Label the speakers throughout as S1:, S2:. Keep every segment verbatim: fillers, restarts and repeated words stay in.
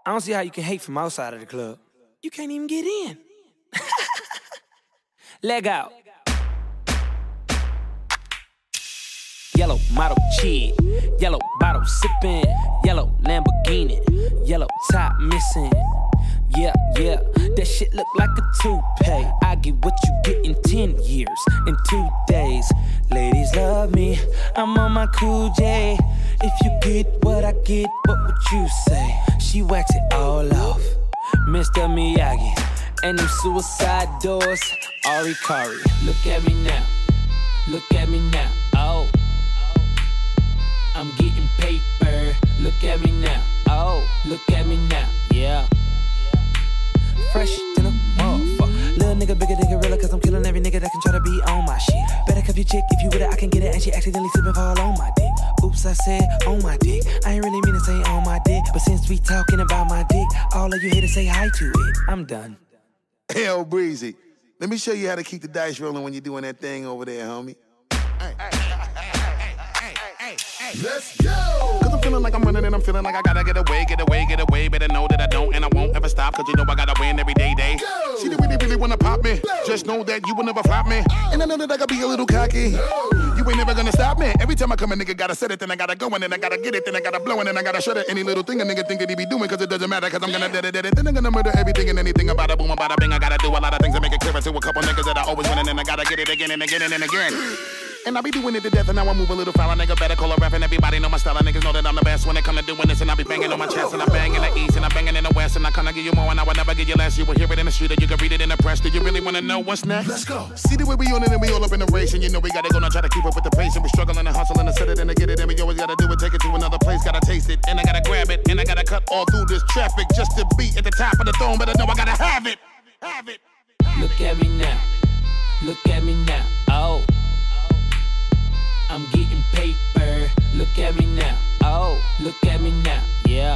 S1: I don't see how you can hate from outside of the club. You can't even get in. Leg out. Yellow model chick, yellow bottle sipping, yellow Lamborghini, yellow top missing. Yeah, yeah, that shit look like a toupee. I get what you get in ten years, in two days. Ladies love me, I'm on my cool J. If you get what I get, what would you say? She wax it all off, Mister Miyagi. And them suicide doors, Ari Kari. Look at me now, look at me now, oh. I'm getting paper, look at me now, oh. Look at me now, yeah. Fresh than a motherfucker. Little nigga bigger than gorilla, cause I'm killing every nigga that can try to be on my shit. Better cuff your chick, if you with it, I can get it. And she accidentally slip and fall on my dick. Oops, I said on my dick. I ain't really mean to say on my dick, but since we talking about my dick, all of you here to say hi to it. I'm done.
S2: Hell, Breezy, let me show you how to keep the dice rolling when you're doing that thing over there, homie. Hey, hey, hey, hey, hey, hey, let's go! Cause I'm feeling like I'm running and I'm feeling like I gotta get away, get away, get away. Better know that I don't and I won't ever stop, cause you know I gotta win every day, day. Go! She really, really wanna pop me. Go! Just know that you will never flop me. Oh! And I know that I gotta be a little cocky. No! You ain't never gonna stop me. Every time I come a nigga gotta set it, then I gotta go and then I gotta get it, then I gotta blow and then I gotta shut it. Any little thing a nigga think that he be doing, cause it doesn't matter, cause I'm gonna dead it, dead it. Then I'm gonna murder everything and anything about a boom, about a bing. I gotta do a lot of things to make it clearer to a couple niggas that I always win and then I gotta get it again and again and then again. And I be doing it to death and now I move a little foul. A nigga better call a rap and everybody know my style. And niggas know that I'm the best when it come to doing this. And I be banging on my chest and I bang in the east and I banging in the west. And I kinda give you more and I will never give you less. You will hear it in the street or you can read it in the press. Do you really wanna know what's next? Let's go. See the way we on it and we all up in the race. And you know we gotta go now try to keep up with the pace. And we struggling and hustling to set it and to get it. And we always gotta do it, take it to another place. Gotta taste it and I gotta grab it. And I gotta cut all through this traffic just to be at the top of the throne. But I know I gotta have it. Have it.
S1: Look at me now. Look at me now. Oh. I'm getting paper. Look at me now. Oh. Look at me now. Yeah.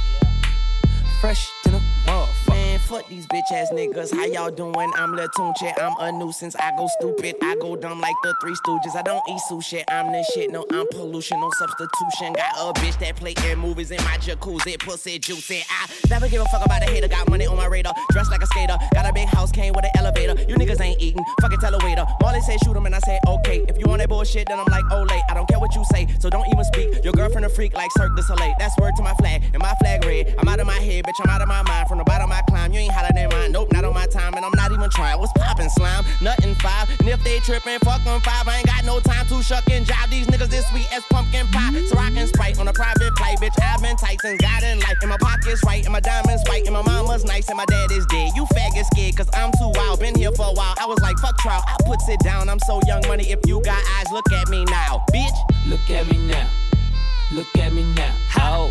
S1: Fresh than a motherfucker.
S3: Man, fuck these bitch ass niggas. How y'all doing? I'm Lil Tunche. I'm a nuisance. I go stupid. I go dumb like the Three Stooges. I don't eat sushi. I'm the shit. No, I'm pollution. No substitution. Got a bitch that play in movies in my jacuzzi. Pussy juicy. I never give a fuck about a hater. Got money on my radar. Dressed like a skater. Got a big house. Came with an elevator. You niggas ain't eating. Fucking tell a waiter. Marley said shoot him and I said okay. If you want that bullshit, then I'm like, oh, late. I don't care what you say. So don't even speak. Your girlfriend a freak like Cirque du Soleil. That's word to my flag. And my flag red. I'm out of my head, bitch. I'm out of my mind. From the bottom I climb, you ain't hotter than mine. Nope, not on my time, and I'm not even trying. What's poppin', slime? Nothing five. And if they trippin', fuck them five. I ain't got no time to shuck and jive. These niggas this sweet as pumpkin pie. So rockin' Sprite on a private flight, bitch. I've been tight since God in life. And my pocket's right, and my diamonds white, and my mama's nice, and my dad is dead. You faggot scared, cause I'm too wild. Been here for a while. I was like, fuck trial. I puts it down. I'm so young money. If you got eyes, look at me now, bitch.
S1: Look at me now. Look at me now. Oh.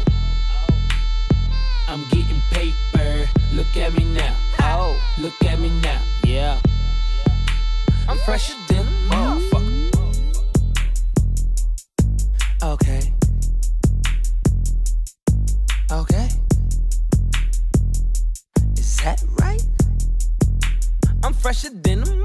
S1: I'm getting paper. Look at me now. Oh, look at me now. Yeah. I'm fresher than a motherfucker. Okay. Okay. Is that right? I'm fresher than a